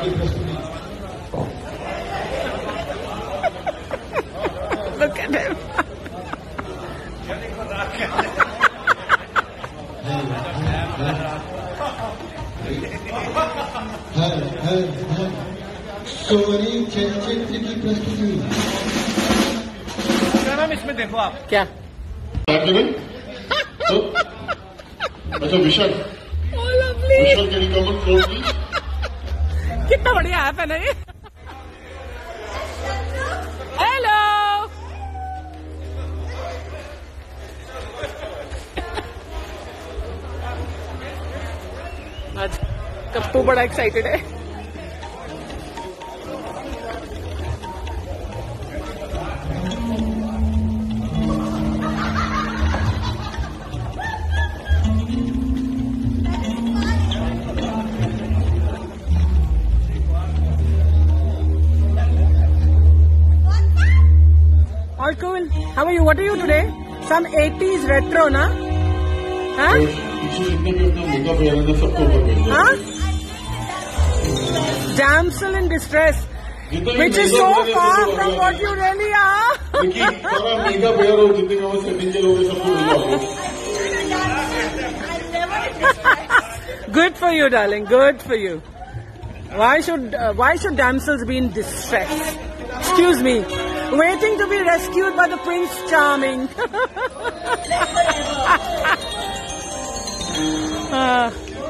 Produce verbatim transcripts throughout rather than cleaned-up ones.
Look at him. हर हर हर सोनी चलचित्र की प्रस्तुति। क्या नाम इसमें देखो आप क्या तो अच्छा विशाल विशाल के लिए कॉमन फ्लोर की कितना बढ़िया ऐप है ना ये। हेलो आज कप्पू बड़ा एक्साइटेड है। All cool. How are you? What are you today? Some eighties retro, na? Huh? Huh? Damsel in distress, which is so far from what you really are. Good for you, darling. Good for you. Why should uh, why should damsels be in distress? Excuse me. Waiting to be rescued by the Prince Charming. uh.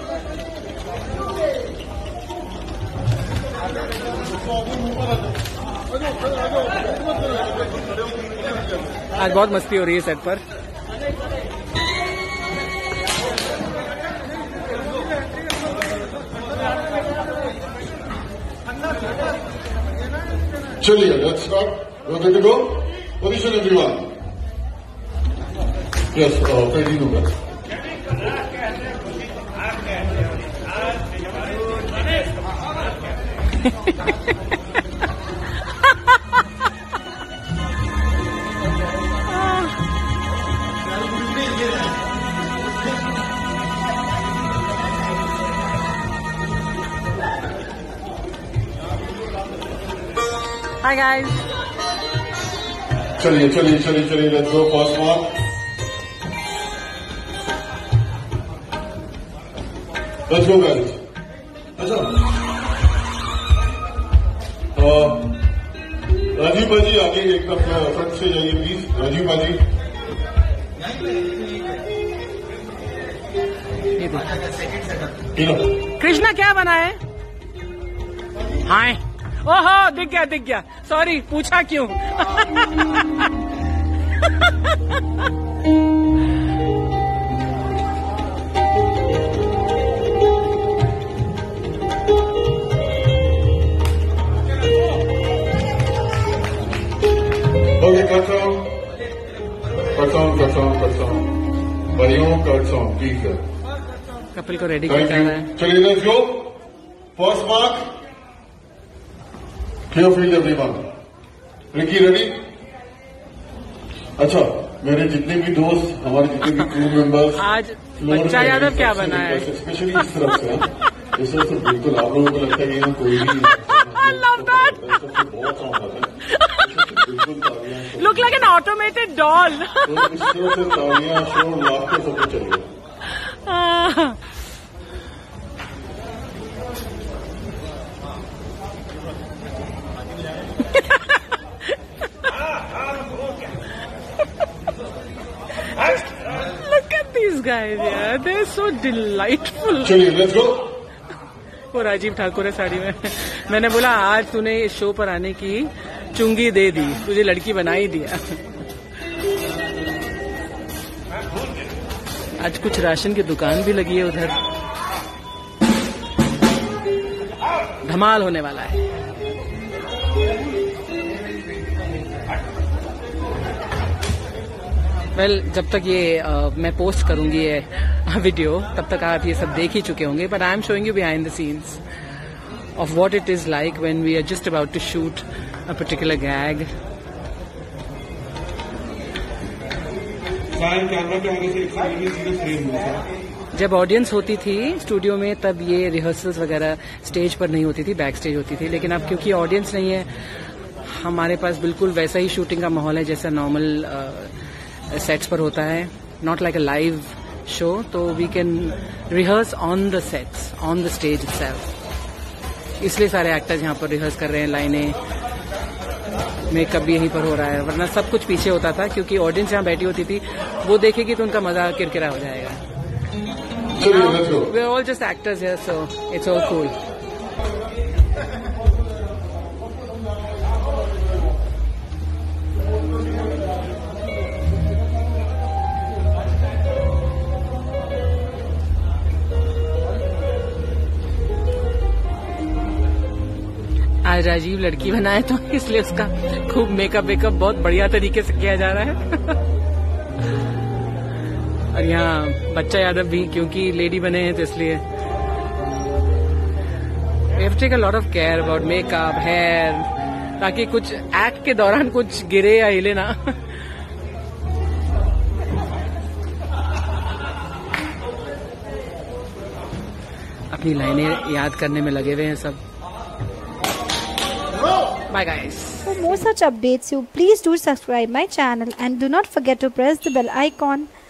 आज बहुत मस्ती हो रही है set पर। चलिए let's start. We're good to go. Position everyone. Yes, uh, ready to go. Hi guys. चलिए चलिए चलिए चलिए let's go first mark. Let's go guys. अच्छा राजीव भाजी आगे एकदम फ्रंट से जाइए प्लीज। राजीव भाजी कृष्णा क्या बना है? हाय ओहो दिख गया दिख गया। सॉरी पूछा क्यों? Okay cut sound cut sound cut sound cut sound परियों cut sound please sir. Kapil को रेडी कर रहा है। चलिए let's go first mark. Clear field everyone. Ricky ready? अच्छा मेरे जितने भी दोस्त हमारे जितने भी क्रू मेंबर्स आज बच्चा यादव क्या बना है? स्पेशली इस तरफ से इस तरफ से बिल्कुल आप लोगों को लगता है कि यहाँ कोई भी बहुत साउंड आता है। बिल्कुल तालियां look like an automated doll. इस तरफ से तालियां शोर लाफ्टर सब कुछ चलेगा। Look at these guys, yeah. They're so delightful. चलिए लेट्स गो। वो राजीव ठाकुर है साड़ी में। मैंने बोला आज तूने इस शो पर आने की चुंगी दे दी, तुझे लड़की बना ही दिया। आज कुछ राशन की दुकान भी लगी है उधर। धमाल होने वाला है। वेल well, जब तक ये uh, मैं पोस्ट करूंगी ये वीडियो तब तक आप ये सब देख ही चुके होंगे, but I am showing you behind the scenes of what it is like when we are just about to shoot a particular gag. Camera के आगे से एक सेकंड में सीधा फ्रेम हो। जब ऑडियंस होती थी स्टूडियो में तब ये रिहर्सल्स वगैरह स्टेज पर नहीं होती थी, बैक स्टेज होती थी। लेकिन अब क्योंकि ऑडियंस नहीं है, हमारे पास बिल्कुल वैसा ही शूटिंग का माहौल है जैसा नॉर्मल सेट्स पर होता है, not like a live show. तो we can rehearse on the sets, on the stage itself. इसलिए सारे एक्टर्स यहाँ पर रिहर्स कर रहे हैं लाइनें, मेकअप भी यहीं पर हो रहा है, वरना सब कुछ पीछे होता था क्योंकि ऑडियंस यहाँ बैठी होती थी, वो देखेगी तो उनका मजा किरकिरा हो जाएगा। We're all just actors here, so it's all cool. आज राजीव लड़की बना है तो इसलिए उसका खूब मेकअप वेकअप बहुत बढ़िया तरीके से किया जा रहा है। और यहाँ बच्चा यादव भी क्योंकि लेडी बने हैं तो इसलिए we have to take a lot of care about makeup, hair, ताकि कुछ एक्ट के दौरान कुछ गिरे या हिले ना। अपनी लाइनें याद करने में लगे हुए हैं सब। Bye guys. For more such updates, you please do subscribe my channel and do not forget to press the bell icon.